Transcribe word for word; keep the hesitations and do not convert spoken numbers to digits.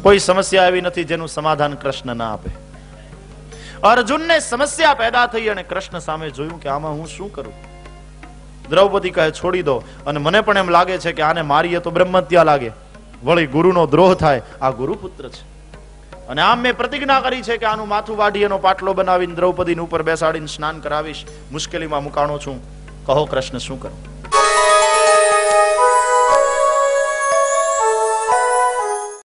કોઈ સમસ્યા એવી નથી જેનું સમાધાન કૃષ્ણ ના આપે. અર્જુનને સમસ્યા પેદા થઈ અને કૃષ્ણ સામે જોયું કે આમાં હું શું કરું. દ્રૌપદી કહે છોડી દો. અને મને પણ એમ લાગે છે કે આને મારીએ તો બ્રહ્મત્યા લાગે, વળી ગુરુનો દ્રોહ થાય. આ ગુરુપુત્ર છે અને આમ મેં પ્રતિજ્ઞા કરી છે કે આનું માથું વાઢી એનો પાટલો બનાવીને દ્રૌપદીને ઉપર બેસાડીને સ્નાન કરાવીશ. મુશ્કેલીમાં મુકાણો છું, કહો કૃષ્ણ શું કરું.